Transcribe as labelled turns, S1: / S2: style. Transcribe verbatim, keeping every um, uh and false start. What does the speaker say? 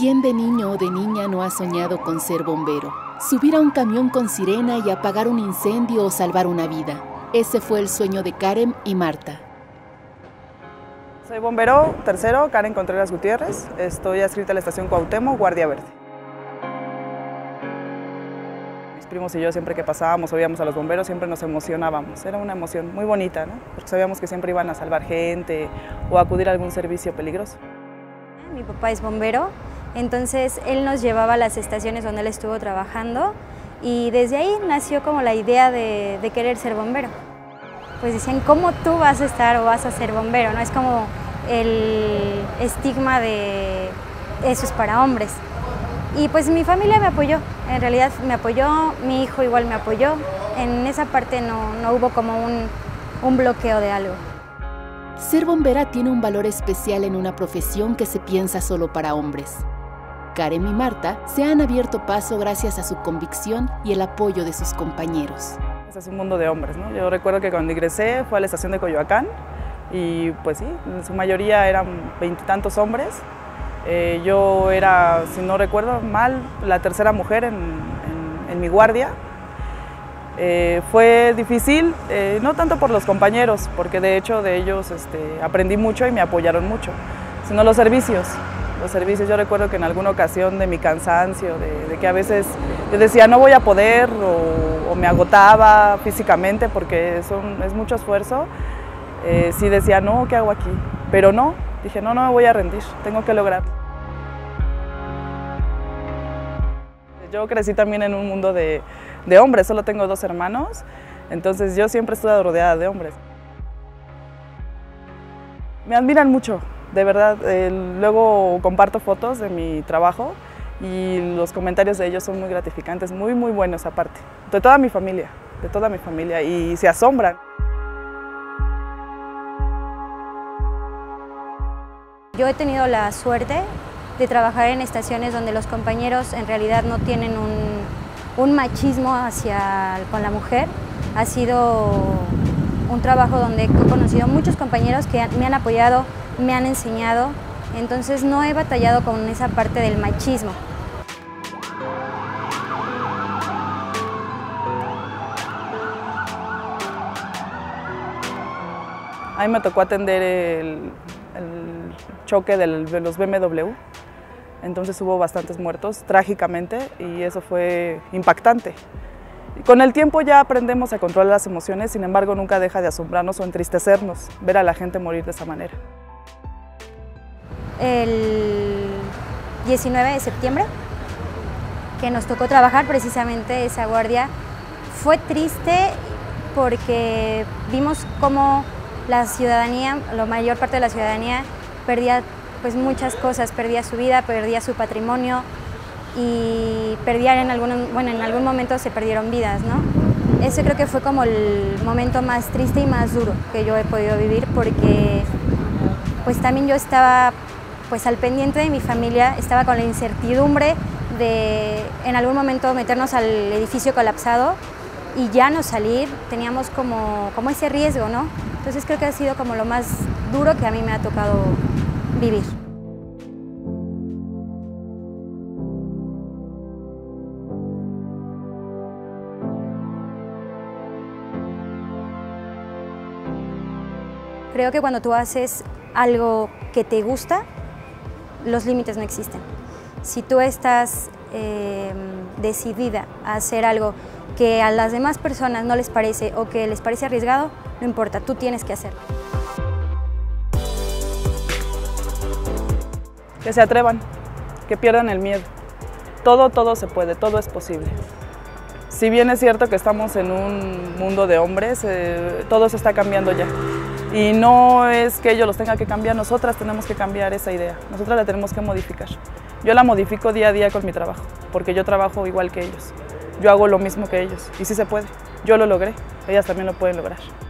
S1: ¿Quién de niño o de niña no ha soñado con ser bombero? Subir a un camión con sirena y apagar un incendio o salvar una vida. Ese fue el sueño de Karen y Marta.
S2: Soy bombero tercero, Karen Contreras Gutiérrez. Estoy adscrita a la estación Cuauhtémoc, Guardia Verde. Mis primos y yo, siempre que pasábamos o veíamos a los bomberos, siempre nos emocionábamos. Era una emoción muy bonita, ¿no? Porque sabíamos que siempre iban a salvar gente o a acudir a algún servicio peligroso.
S3: Mi papá es bombero, entonces él nos llevaba a las estaciones donde él estuvo trabajando y desde ahí nació como la idea de, de querer ser bombero. Pues decían, ¿cómo tú vas a estar o vas a ser bombero? ¿No? Es como el estigma de eso es para hombres. Y pues mi familia me apoyó, en realidad me apoyó, mi hijo igual me apoyó. En esa parte no, no hubo como un, un bloqueo de algo.
S1: Ser bombera tiene un valor especial en una profesión que se piensa solo para hombres. Karen y Marta se han abierto paso gracias a su convicción y el apoyo de sus compañeros.
S2: Es un mundo de hombres, ¿no? Yo recuerdo que cuando ingresé fue a la estación de Coyoacán y pues sí, en su mayoría eran veintitantos hombres. Eh, yo era, si no recuerdo mal, la tercera mujer en, en, en mi guardia. Eh, fue difícil, eh, no tanto por los compañeros, porque de hecho de ellos este, aprendí mucho y me apoyaron mucho, sino los servicios. Los servicios, yo recuerdo que en alguna ocasión de mi cansancio, de, de que a veces yo decía no voy a poder o, o me agotaba físicamente porque son, es mucho esfuerzo, eh, sí decía no, ¿qué hago aquí? Pero no, dije no, no me voy a rendir, tengo que lograrlo. Yo crecí también en un mundo de, de hombres, solo tengo dos hermanos, entonces yo siempre estuve rodeada de hombres. Me admiran mucho. De verdad, eh, luego comparto fotos de mi trabajo y los comentarios de ellos son muy gratificantes, muy muy buenos aparte, de toda mi familia, de toda mi familia y se asombran.
S3: Yo he tenido la suerte de trabajar en estaciones donde los compañeros en realidad no tienen un, un machismo hacia con la mujer. Ha sido un trabajo donde he conocido muchos compañeros que me han apoyado, me han enseñado, entonces no he batallado con esa parte del machismo.
S2: A mí me tocó atender el, el choque del, de los B M W, entonces hubo bastantes muertos, trágicamente, y eso fue impactante. Con el tiempo ya aprendemos a controlar las emociones, sin embargo nunca deja de asombrarnos o entristecernos ver a la gente morir de esa manera.
S3: El diecinueve de septiembre, que nos tocó trabajar precisamente esa guardia, fue triste porque vimos cómo la ciudadanía, la mayor parte de la ciudadanía, perdía pues, muchas cosas, perdía su vida, perdía su patrimonio y perdía en algún, bueno, en algún momento se perdieron vidas, ¿no? Ese creo que fue como el momento más triste y más duro que yo he podido vivir porque pues también yo estaba pues al pendiente de mi familia, estaba con la incertidumbre de en algún momento meternos al edificio colapsado y ya no salir, teníamos como, como ese riesgo, ¿no? Entonces creo que ha sido como lo más duro que a mí me ha tocado vivir. Creo que cuando tú haces algo que te gusta, los límites no existen. Si tú estás eh, decidida a hacer algo que a las demás personas no les parece o que les parece arriesgado, no importa, tú tienes que hacerlo.
S2: Que se atrevan, que pierdan el miedo. Todo, todo se puede, todo es posible. Si bien es cierto que estamos en un mundo de hombres, eh, todo se está cambiando ya. Y no es que ellos los tengan que cambiar, nosotras tenemos que cambiar esa idea, nosotras la tenemos que modificar. Yo la modifico día a día con mi trabajo, porque yo trabajo igual que ellos. Yo hago lo mismo que ellos, y sí se puede. Yo lo logré, ellas también lo pueden lograr.